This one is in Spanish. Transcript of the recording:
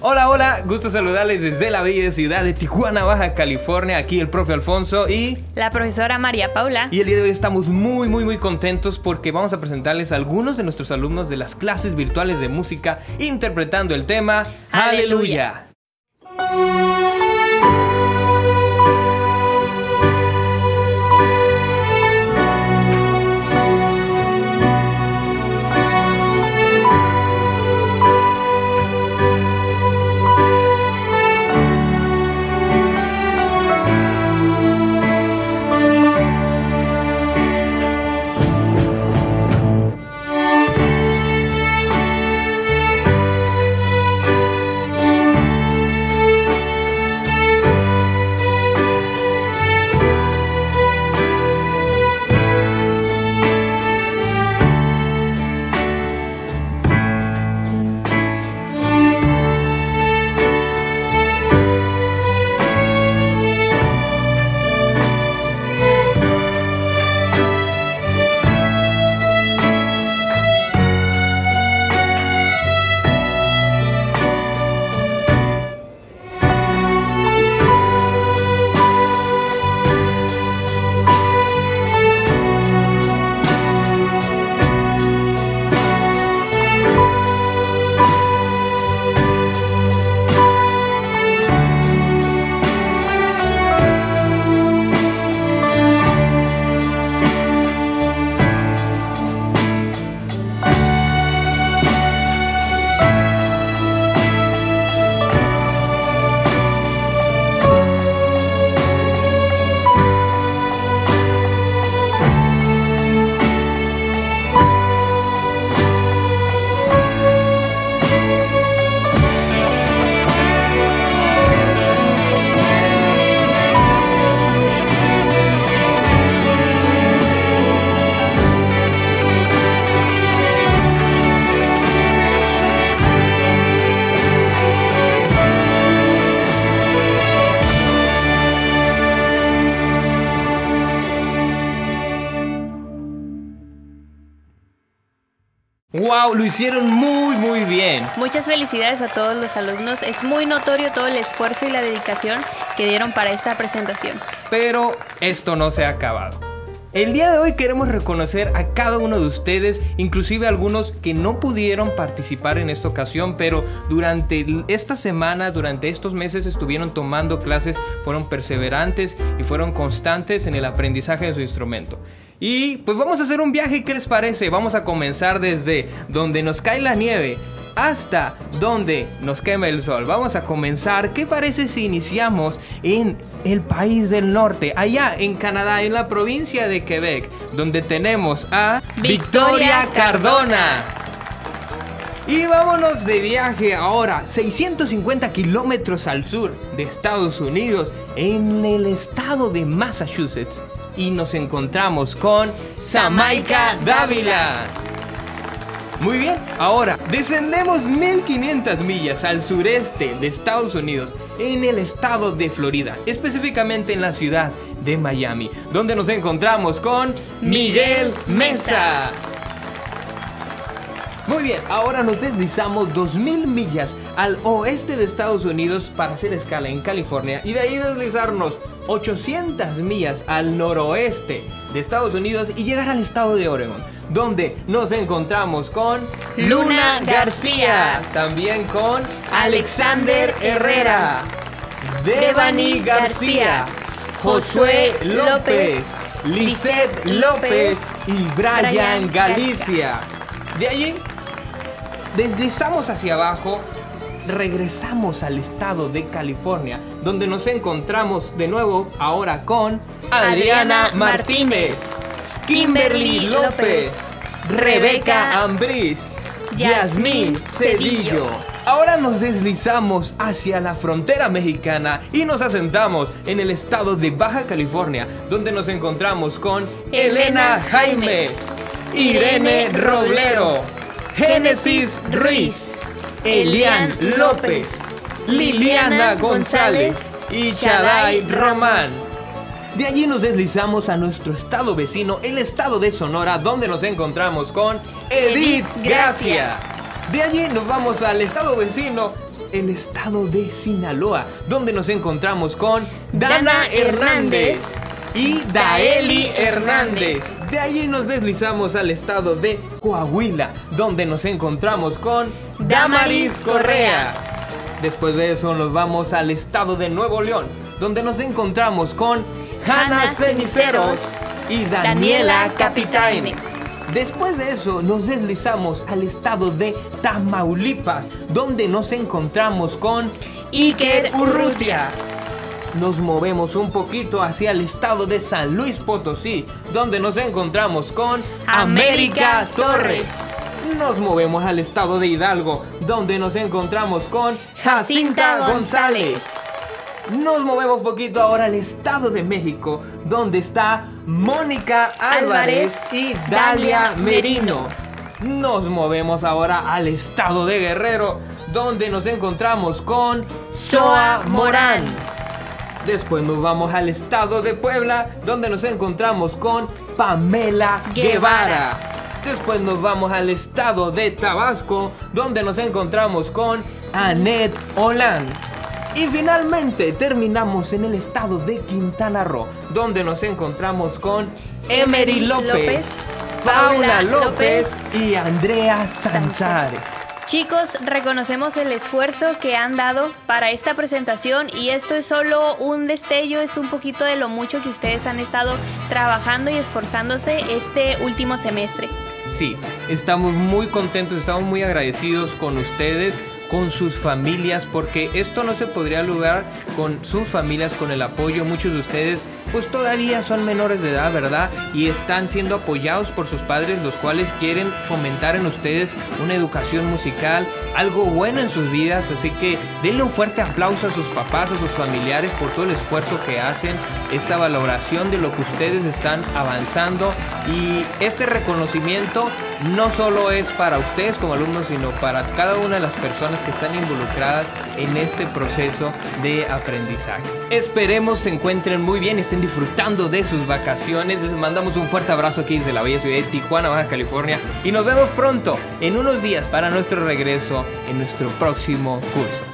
Hola, hola, gusto saludarles desde la bella ciudad de Tijuana, Baja California. Aquí el profe Alfonso y la profesora María Paula. Y el día de hoy estamos muy contentos porque vamos a presentarles a algunos de nuestros alumnos de las clases virtuales de música interpretando el tema Aleluya. ¡Wow! Lo hicieron muy bien. Muchas felicidades a todos los alumnos. Es muy notorio todo el esfuerzo y la dedicación que dieron para esta presentación. Pero esto no se ha acabado. El día de hoy queremos reconocer a cada uno de ustedes, inclusive algunos que no pudieron participar en esta ocasión, pero durante esta semana, durante estos meses estuvieron tomando clases, fueron perseverantes y fueron constantes en el aprendizaje de su instrumento. Y pues vamos a hacer un viaje, ¿qué les parece? Vamos a comenzar desde donde nos cae la nieve hasta donde nos quema el sol. Vamos a comenzar, ¿qué parece si iniciamos en el país del norte, allá en Canadá, en la provincia de Quebec, donde tenemos a Victoria Cardona? Y vámonos de viaje ahora, 650 kilómetros al sur de Estados Unidos, en el estado de Massachusetts. Y nos encontramos con Samaica Dávila. Muy bien, ahora descendemos 1500 millas al sureste de Estados Unidos, en el estado de Florida, específicamente en la ciudad de Miami, donde nos encontramos con Miguel Mesa. Muy bien, ahora nos deslizamos 2000 millas al oeste de Estados Unidos para hacer escala en California y de ahí deslizarnos 800 millas al noroeste de Estados Unidos y llegar al estado de Oregon, donde nos encontramos con Luna García, también con Alexander Herrera, Devani García, Josué López, Lisette López y Brian Galicia. De allí deslizamos hacia abajo, regresamos al estado de California, donde nos encontramos de nuevo ahora con Adriana Martínez, Kimberly López, Rebeca Ambriz, Yasmín Cedillo. Ahora nos deslizamos hacia la frontera mexicana y nos asentamos en el estado de Baja California, donde nos encontramos con Elena Jaimes, Irene Roblero, Génesis Ruiz, Elian López, Liliana González y Shaday Román. De allí nos deslizamos a nuestro estado vecino, el estado de Sonora, donde nos encontramos con Edith Gracia. De allí nos vamos al estado vecino el estado de Sinaloa, donde nos encontramos con Dana Hernández y Daeli Hernández. De allí nos deslizamos al estado de Coahuila, donde nos encontramos con Damaris Correa. Después de eso nos vamos al estado de Nuevo León, donde nos encontramos con Hanna Ceniceros y Daniela Capitaine. Después de eso nos deslizamos al estado de Tamaulipas, donde nos encontramos con Iker Urrutia. Nos movemos un poquito hacia el estado de San Luis Potosí, donde nos encontramos con América Torres. Nos movemos al estado de Hidalgo, donde nos encontramos con Jacinta González. Nos movemos un poquito ahora al estado de México, donde está Mónica Álvarez y Dalia Merino. Nos movemos ahora al estado de Guerrero, donde nos encontramos con Soa Morán. Después nos vamos al estado de Puebla, donde nos encontramos con Pamela Guevara. Después nos vamos al estado de Tabasco, donde nos encontramos con Annette Olan. Y finalmente terminamos en el estado de Quintana Roo, donde nos encontramos con Emery López, Paula López y Andrea Sanzares. Chicos, reconocemos el esfuerzo que han dado para esta presentación y esto es solo un destello, es un poquito de lo mucho que ustedes han estado trabajando y esforzándose este último semestre. Sí, estamos muy contentos, estamos muy agradecidos con ustedes, con sus familias, porque esto no se podría lograr con sus familias, con el apoyo. Muchos de ustedes pues todavía son menores de edad, ¿verdad? Y están siendo apoyados por sus padres, los cuales quieren fomentar en ustedes una educación musical, algo bueno en sus vidas. Así que denle un fuerte aplauso a sus papás, a sus familiares por todo el esfuerzo que hacen, esta valoración de lo que ustedes están avanzando. Y este reconocimiento no solo es para ustedes como alumnos, sino para cada una de las personas que están involucradas en este proceso de aprendizaje. Esperemos se encuentren muy bien, estén disfrutando de sus vacaciones. Les mandamos un fuerte abrazo aquí desde la bella ciudad de Tijuana, Baja California, y nos vemos pronto en unos días para nuestro regreso en nuestro próximo curso.